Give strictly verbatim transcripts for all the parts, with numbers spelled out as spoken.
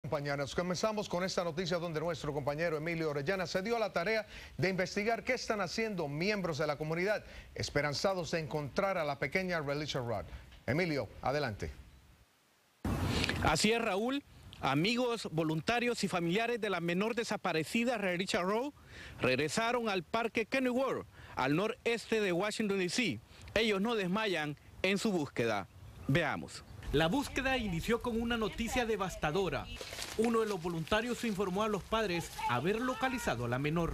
Compañeros, comenzamos con esta noticia donde nuestro compañero Emilio Orellana se dio a la tarea de investigar qué están haciendo miembros de la comunidad esperanzados de encontrar a la pequeña Relisha Rudd. Emilio, adelante. Así es, Raúl. Amigos, voluntarios y familiares de la menor desaparecida Relisha Rudd regresaron al parque Kenilworth, al noreste de Washington, D C Ellos no desmayan en su búsqueda. Veamos. La búsqueda inició con una noticia devastadora. Uno de los voluntarios informó a los padres haber localizado a la menor.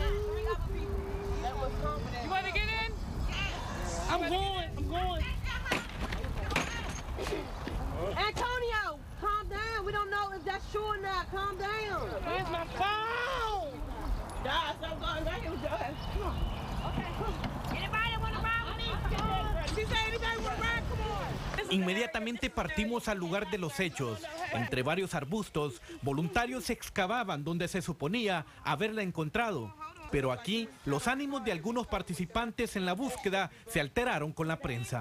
Antonio, calm down. We don't know if that's true or not. Calm down. Where's my phone? Guys, I'm going back and doing. Come on. Okay, come on. Anybody want to ride with me? She said anybody want to ride? Come on. Inmediatamente partimos al lugar de los hechos. Entre varios arbustos, voluntarios excavaban donde se suponía haberla encontrado. Pero aquí, los ánimos de algunos participantes en la búsqueda se alteraron con la prensa.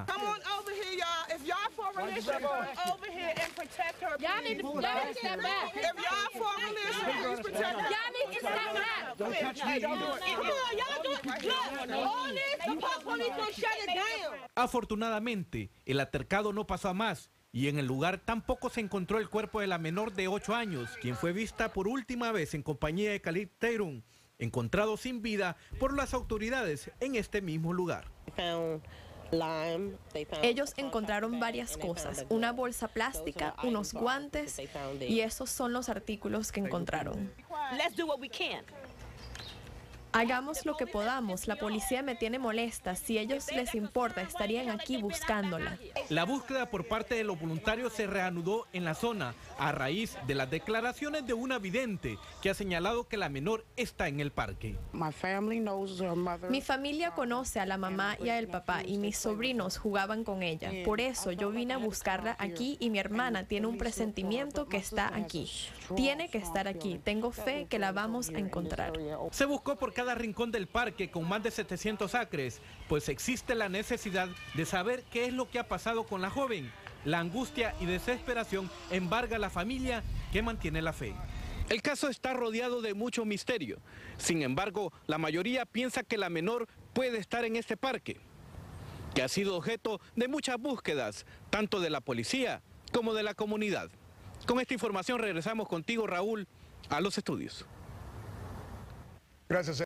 Afortunadamente, el altercado no pasó a más y en el lugar tampoco se encontró el cuerpo de la menor de ocho años, quien fue vista por última vez en compañía de Khalid Tatum, encontrado sin vida por las autoridades en este mismo lugar. Ellos encontraron varias cosas, una bolsa plástica, unos guantes, y esos son los artículos que encontraron. Hagamos lo que podamos, la policía me tiene molesta, si a ellos les importa estarían aquí buscándola. La búsqueda por parte de los voluntarios se reanudó en la zona a raíz de las declaraciones de una vidente que ha señalado que la menor está en el parque. Mi familia conoce a la mamá y al papá y mis sobrinos jugaban con ella, por eso yo vine a buscarla aquí y mi hermana tiene un presentimiento que está aquí. Tiene que estar aquí, tengo fe que la vamos a encontrar. Se buscó por cada rincón del parque con más de setecientos acres, pues existe la necesidad de saber qué es lo que ha pasado con la joven. La angustia y desesperación embarga a la familia que mantiene la fe. El caso está rodeado de mucho misterio. Sin embargo, la mayoría piensa que la menor puede estar en este parque, que ha sido objeto de muchas búsquedas, tanto de la policía como de la comunidad. Con esta información regresamos contigo, Raúl, a los estudios. Gracias.